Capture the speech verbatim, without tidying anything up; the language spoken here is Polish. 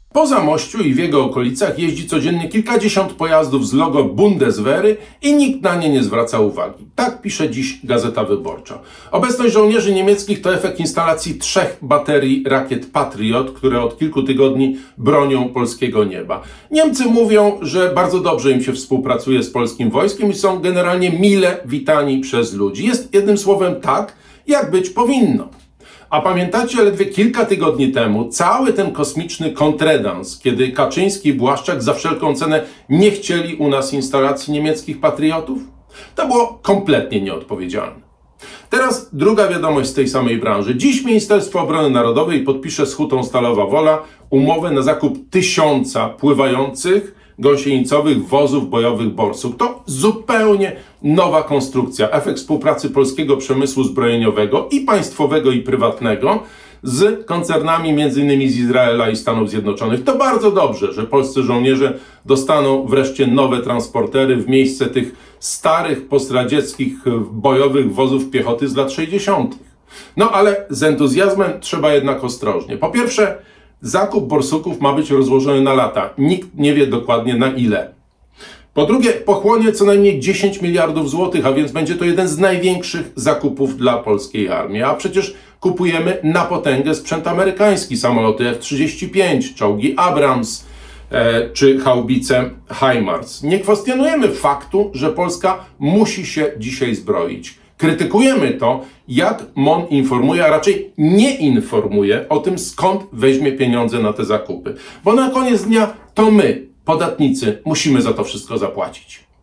Po Zamościu i w jego okolicach jeździ codziennie kilkadziesiąt pojazdów z logo Bundeswehry i nikt na nie nie zwraca uwagi. Tak pisze dziś Gazeta Wyborcza. Obecność żołnierzy niemieckich to efekt instalacji trzech baterii rakiet Patriot, które od kilku tygodni bronią polskiego nieba. Niemcy mówią, że bardzo dobrze im się współpracuje z polskim wojskiem i są generalnie mile witani przez ludzi. Jest jednym słowem tak, jak być powinno. A pamiętacie, ledwie kilka tygodni temu cały ten kosmiczny kontredans, kiedy Kaczyński i Błaszczak za wszelką cenę nie chcieli u nas instalacji niemieckich patriotów? To było kompletnie nieodpowiedzialne. Teraz druga wiadomość z tej samej branży. Dziś Ministerstwo Obrony Narodowej podpisze z Hutą Stalowa Wola umowę na zakup tysiąca pływających gąsienicowych wozów bojowych Borsuk. To zupełnie nowa konstrukcja, efekt współpracy polskiego przemysłu zbrojeniowego i państwowego i prywatnego z koncernami między innymi z Izraela i Stanów Zjednoczonych. To bardzo dobrze, że polscy żołnierze dostaną wreszcie nowe transportery w miejsce tych starych postradzieckich bojowych wozów piechoty z lat sześćdziesiątych. No ale z entuzjazmem trzeba jednak ostrożnie. Po pierwsze, zakup Borsuków ma być rozłożony na lata. Nikt nie wie dokładnie na ile. Po drugie, pochłonie co najmniej dziesięć miliardów złotych, a więc będzie to jeden z największych zakupów dla polskiej armii. A przecież kupujemy na potęgę sprzęt amerykański, samoloty F trzydzieści pięć, czołgi Abrams e, czy haubice HIMARS. Nie kwestionujemy faktu, że Polska musi się dzisiaj zbroić. Krytykujemy to, jak M O N informuje, a raczej nie informuje o tym, skąd weźmie pieniądze na te zakupy. Bo na koniec dnia to my, podatnicy, musimy za to wszystko zapłacić.